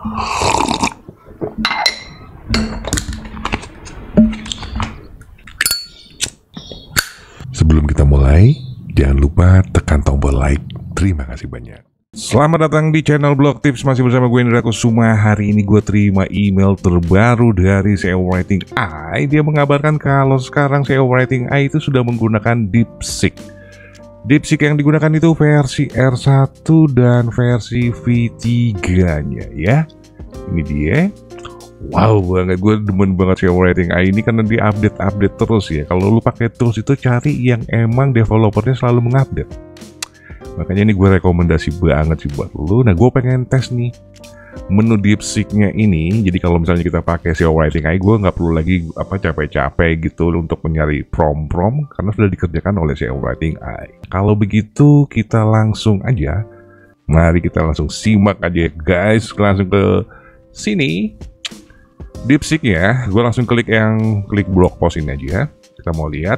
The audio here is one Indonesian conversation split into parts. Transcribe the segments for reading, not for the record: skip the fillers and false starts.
Sebelum kita mulai, jangan lupa tekan tombol like. Terima kasih banyak. Selamat datang di channel Blog Tips. Masih bersama gue Indra Kusuma. Hari ini gue terima email terbaru dari SEO Writing AI. Dia mengabarkan kalau sekarang SEO Writing AI itu sudah menggunakan DeepSeek. DeepSeek yang digunakan itu versi R1 dan versi V3-nya ya. Ini dia. Wow banget, gue demen banget SEO Writing AI ini karena dia update terus ya. Kalau lu pakai tools itu cari yang emang developernya selalu mengupdate. Makanya ini gue rekomendasi banget sih buat lu. Nah gue pengen tes nih menu DeepSeek-nya ini. Jadi kalau misalnya kita pakai SEO Writing AI, gue nggak perlu lagi capek-capek gitu untuk mencari prompt karena sudah dikerjakan oleh SEO Writing AI. Kalau begitu kita langsung aja, mari kita langsung simak aja guys. Langsung ke sini. DeepSeek ya, gue langsung klik blog post ini aja. Kita mau lihat.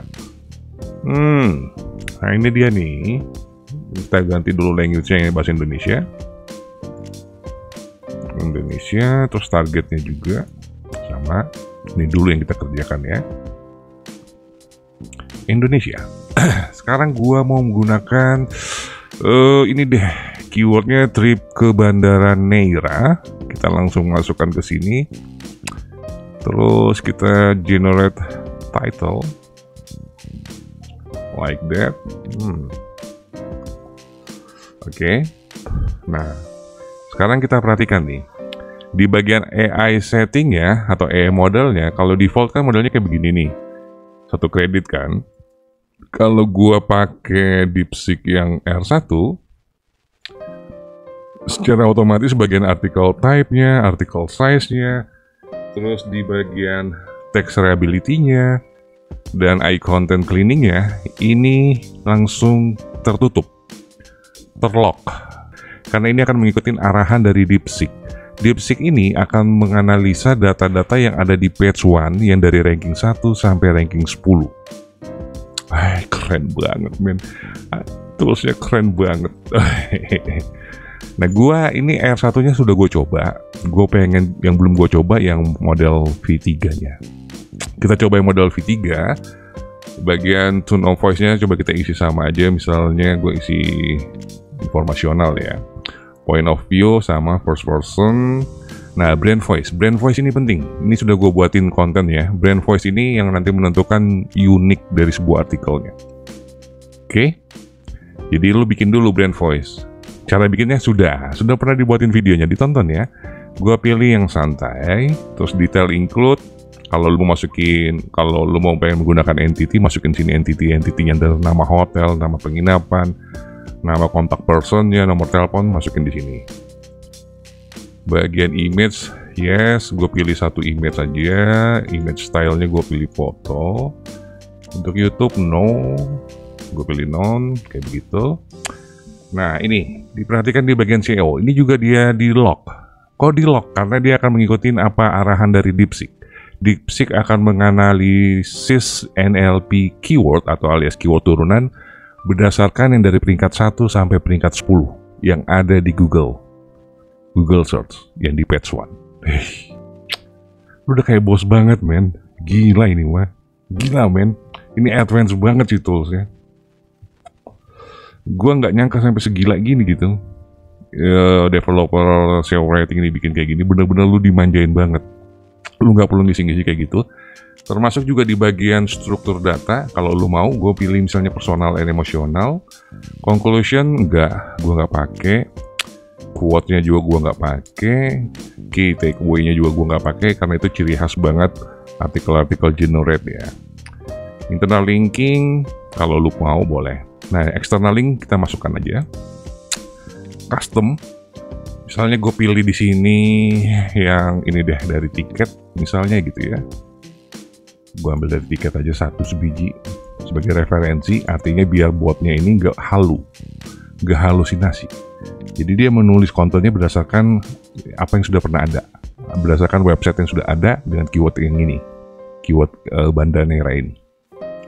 Nah ini dia nih. Kita ganti dulu language-nya bahasa Indonesia. Terus targetnya juga sama. Ini dulu yang kita kerjakan ya. Indonesia. Sekarang gue mau menggunakan ini deh. Keywordnya trip ke Bandara Neira. Kita langsung masukkan ke sini. Terus kita generate title like that. Oke. Nah, sekarang kita perhatikan nih di bagian AI setting ya atau AI modelnya. Kalau default kan modelnya kayak begini nih, 1 kredit kan. Kalau gua pakai DeepSeek yang R1, secara otomatis bagian article type-nya, article size-nya, terus di bagian text readability-nya dan content cleaning-nya ini langsung tertutup, terlock, karena ini akan mengikuti arahan dari DeepSeek. DeepSeek ini akan menganalisa data-data yang ada di page 1 yang dari ranking 1 sampai ranking 10. Keren banget men, toolsnya keren banget. Nah gua ini R1-nya sudah gue coba. Gue pengen yang belum gue coba yang model V3-nya. Kita coba yang model V3. Bagian tone of voice-nya coba kita isi sama aja. Misalnya gue isi informasional ya. Point of view sama first person. Nah brand voice ini penting. Ini sudah gue buatin konten ya. Brand voice ini yang nanti menentukan unik dari sebuah artikelnya. Oke. Jadi lu bikin dulu brand voice. Cara bikinnya sudah pernah dibuatin videonya, ditonton ya. Gua pilih yang santai, terus detail include. Kalau lu mau pengen menggunakan entity, masukin sini entity-nya dari nama hotel, nama penginapan, nama kontak personnya, nomor telepon, masukin di sini. Bagian image, yes, gue pilih satu image aja. Image stylenya gue pilih foto. Untuk YouTube, no, gue pilih non, kayak begitu. Nah ini diperhatikan di bagian SEO ini juga dia di lock. Kok di lock? Karena dia akan mengikuti apa arahan dari DeepSeek. DeepSeek akan menganalisis NLP keyword atau alias keyword turunan berdasarkan yang dari peringkat 1 sampai peringkat 10 yang ada di Google Search yang di page 1. Udah kayak bos banget men. Gila ini mah. Gila men. Ini advance banget sih toolsnya. Gue nggak nyangka sampai segila gini gitu. Developer SEO Writing ini bikin kayak gini, bener-bener lu dimanjain banget. Lu nggak perlu ngisi-ngisi kayak gitu. Termasuk juga di bagian struktur data. Kalau lu mau, gue pilih misalnya personal and emotional. Conclusion gue nggak pakai. Quote-nya juga gue nggak pakai. Key takeaway-nya juga gue nggak pakai karena itu ciri khas banget artikel-artikel generate ya. Internal linking, kalau lu mau boleh. Nah, external link kita masukkan aja. Custom, misalnya gue pilih di sini yang ini deh dari tiket, misalnya gitu ya. Gue ambil dari tiket aja 1 sebiji sebagai referensi, artinya biar botnya ini nggak halusinasi. Jadi dia menulis kontennya berdasarkan apa yang sudah pernah ada, berdasarkan website yang sudah ada dengan keyword yang ini, keyword Bandara Neira ini.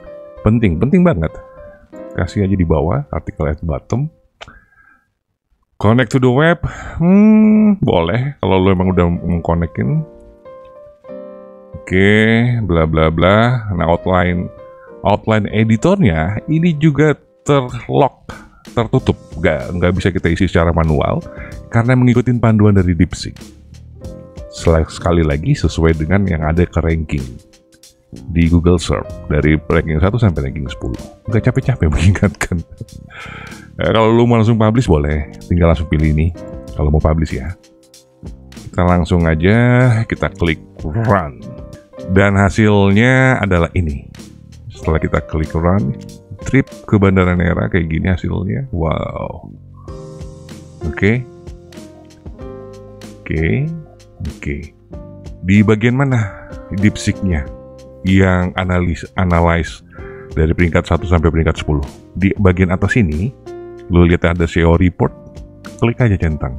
Penting banget. Kasih aja di bawah, artikel at bottom. Connect to the web, boleh kalau lo emang udah mengkonekin. Oke, bla bla bla. Nah, outline editornya ini juga terlock, tertutup, nggak bisa kita isi secara manual karena mengikuti panduan dari DeepSeek. Sekali lagi sesuai dengan yang ada ke ranking di Google Search dari ranking 1 sampai ranking 10. Nggak capek-capek mengingatkan. Kalau lu mau langsung publish boleh, tinggal langsung pilih ini. Kalau mau publish ya, kita langsung aja kita klik run dan hasilnya adalah ini. Setelah kita klik run, trip ke Bandara Nera kayak gini hasilnya. Wow. Oke. Di bagian mana DeepSeek-nya yang analyze dari peringkat 1 sampai peringkat 10? Di bagian atas ini, lu lihat ada SEO report, klik aja centang.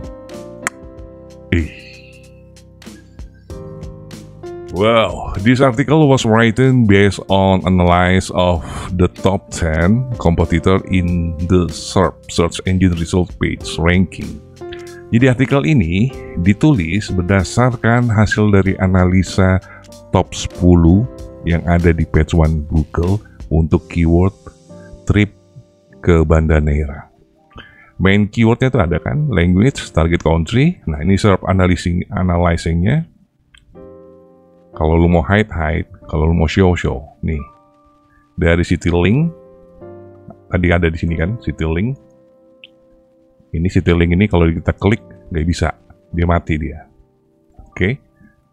Wow, this article was written based on analysis of the top 10 competitor in the search engine result page ranking. Jadi artikel ini ditulis berdasarkan hasil dari analisa top 10 yang ada di page 1 Google untuk keyword trip ke Banda Neira. Main keywordnya itu ada kan, language, target country. Nah, ini SERP analyzing-nya. Kalau lu mau hide, kalau lu mau show. Nih, dari Citylink, tadi ada di sini kan, Citylink. Ini Citylink ini kalau kita klik, nggak bisa. Dia mati dia. Oke.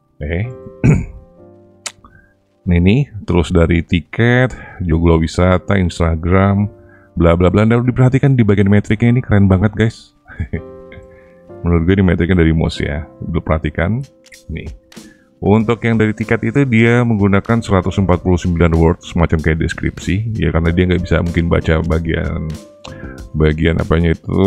Nah, ini, terus dari tiket, joglo wisata, Instagram, bla bla bla. Nah, diperhatikan di bagian metriknya ini keren banget guys. Menurut gue ini metriknya dari Moz ya. Lu perhatikan nih. Untuk yang dari tiket itu dia menggunakan 149 words semacam kayak deskripsi ya, karena dia nggak bisa mungkin baca bagian apanya itu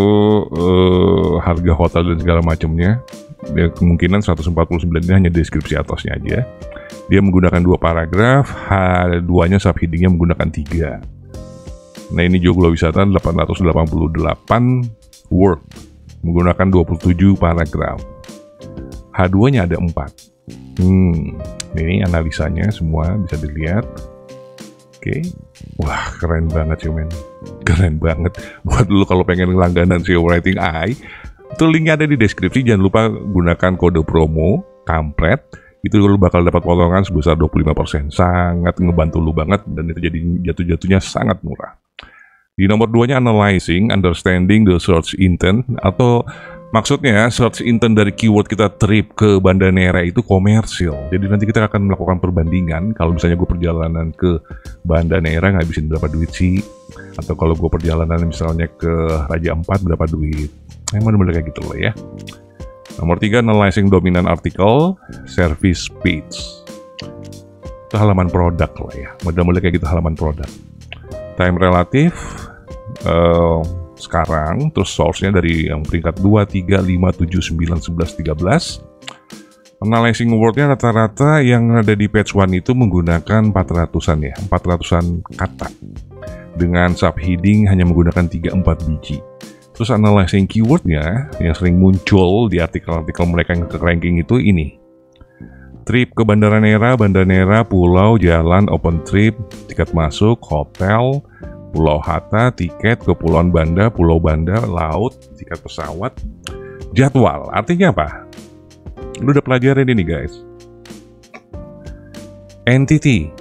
harga hotel dan segala macamnya. Dia kemungkinan 149 ini hanya deskripsi atasnya aja. Dia menggunakan 2 paragraf, duanya subheadingnya menggunakan 3. Nah, ini joglo wisata 888 word menggunakan 27 paragraf. H2-nya ada 4. Ini analisanya semua bisa dilihat. Oke. Wah, keren banget sih men. Keren banget. Buat lu kalau pengen langganan SEO Writing AI, itu linknya ada di deskripsi. Jangan lupa gunakan kode promo kampret. Itu lu bakal dapat potongan sebesar 25%. Sangat ngebantu lu banget dan itu jadi jatuh-jatuhnya sangat murah. Di nomor 2-nya analyzing, understanding the search intent, atau maksudnya search intent dari keyword kita trip ke Banda Neira itu komersil. Jadi nanti kita akan melakukan perbandingan. Kalau misalnya gue perjalanan ke Banda Neira ngabisin berapa duit sih, atau kalau gue perjalanan misalnya ke Raja Ampat berapa duit. Bener-bener kayak gitu loh ya. Nomor 3, analyzing dominant article, service page. Itu halaman produk lah ya. Model-model kayak gitu halaman produk. Time relatif sekarang, terus source-nya dari yang peringkat 2, 3, 5, 7, 9, 11, 13. Analyzing word-nya rata-rata yang ada di page 1 itu menggunakan 400-an ya, 400-an kata. Dengan subheading hanya menggunakan 3-4 biji. Terus analyzing keyword-nya yang sering muncul di artikel-artikel mereka yang ke ranking itu ini. Trip ke Bandara Neira, pulau, jalan, open trip, tiket masuk, hotel, Pulau Hatta, tiket, Kepulauan Banda, Pulau Banda, laut, tiket pesawat, jadwal. Artinya apa? Lu udah pelajarin ini guys. Entity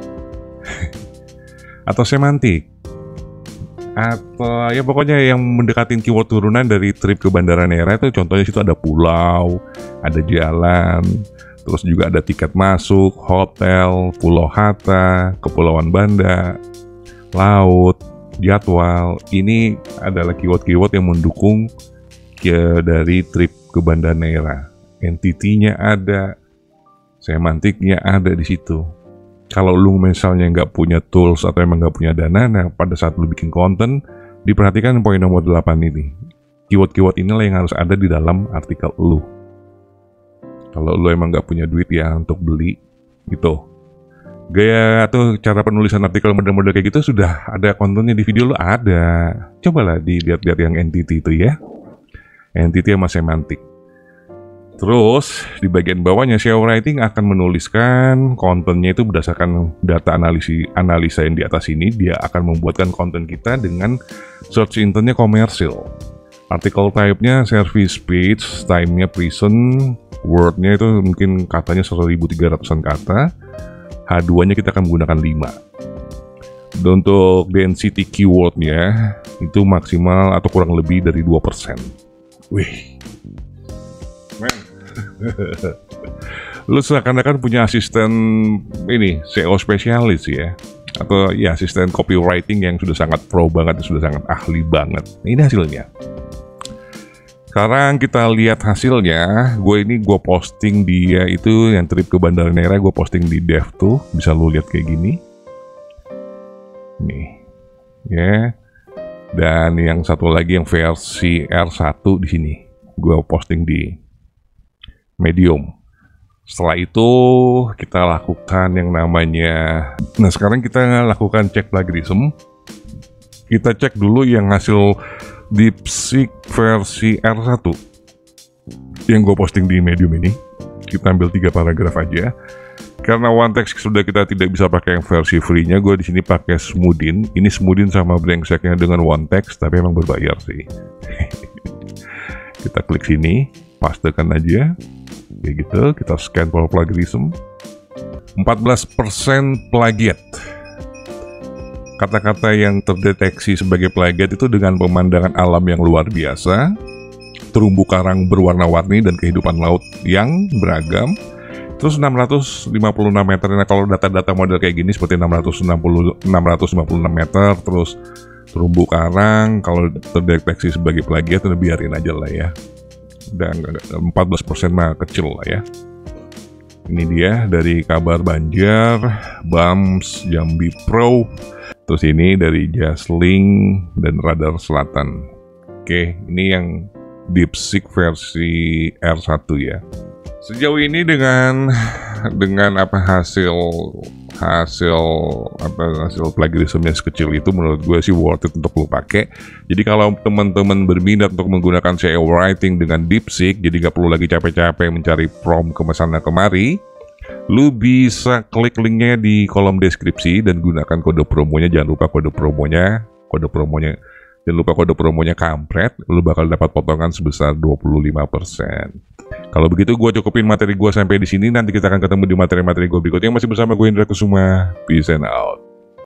atau semantik, atau ya pokoknya yang mendekatin keyword turunan dari trip ke Bandara Neira itu contohnya situ ada pulau, ada jalan, terus juga ada tiket masuk, hotel, Pulau Hatta, Kepulauan Banda, laut, jadwal. Ini adalah keyword-keyword yang mendukung dari trip ke Banda Neira. Entity-nya ada, semantiknya ada di situ. Kalau lu misalnya nggak punya tools atau emang nggak punya dana, nah pada saat lu bikin konten, diperhatikan poin nomor 8 ini. Keyword-keyword inilah yang harus ada di dalam artikel lu. Kalau lu emang nggak punya duit ya untuk beli, gitu. Gaya atau cara penulisan artikel model-model kayak gitu sudah ada kontennya di video lu ada. Cobalah dilihat-lihat yang entity itu ya. entity sama semantik. Terus di bagian bawahnya SEO writing akan menuliskan kontennya itu berdasarkan data analisa yang di atas ini. Dia akan membuatkan konten kita dengan search intentnya komersil. Artikel type-nya service page, time-nya present, word-nya itu mungkin katanya 1300-an kata. H2-nya kita akan menggunakan 5. Dan untuk density keyword-nya itu maksimal atau kurang lebih dari 2%. Wih, men. Lu seakan-akan punya asisten ini SEO spesialis ya, atau ya asisten copywriting yang sudah sangat pro banget, sudah sangat ahli banget. Ini hasilnya. Sekarang kita lihat hasilnya. Gue posting dia itu yang trip ke Bandar Nera, gue posting di dev tuh, bisa lu lihat kayak gini. Nih, ya. Dan yang satu lagi yang versi R1 di sini, gue posting di Medium. Setelah itu kita lakukan yang namanya, nah sekarang kita lakukan cek plagiarism. Kita cek dulu yang hasil DeepSeek versi R1 yang gue posting di Medium ini. Kita ambil 3 paragraf aja. Karena one text sudah kita tidak bisa pakai yang versi free-nya, gue di sini pakai Smoothin. Ini Smoothin sama brengseknya dengan one text, tapi emang berbayar sih. Kita klik sini, pastekan aja. Kayak gitu, kita scan for plagiarism. 14% plagiat. Kata-kata yang terdeteksi sebagai plagiat itu dengan pemandangan alam yang luar biasa, terumbu karang berwarna-warni dan kehidupan laut yang beragam. Terus 656 meter. Nah, kalau data-data model kayak gini seperti 656 meter, terus terumbu karang, kalau terdeteksi sebagai plagiat, udah biarin aja lah ya. Dan 14% mah kecil lah ya. Ini dia dari Kabar Banjar, BAMS, Jambi Pro. Terus ini dari Jasling dan Radar Selatan. Oke, ini yang DeepSeek versi R1 ya. Sejauh ini dengan apa hasil plagiarismnya sekecil itu, menurut gue sih worth it untuk lo pakai. Jadi kalau teman-teman berminat untuk menggunakan SEO writing dengan DeepSeek, jadi gak perlu lagi capek-capek mencari prompt ke sana kemari, lu bisa klik linknya di kolom deskripsi dan gunakan kode promonya. Jangan lupa kode promonya kampret, lu bakal dapat potongan sebesar 25%. Kalau begitu gue cukupin materi gue sampai di sini. Nanti kita akan ketemu di materi-materi gue berikutnya. Masih bersama gue Indra Kusuma. Peace and out.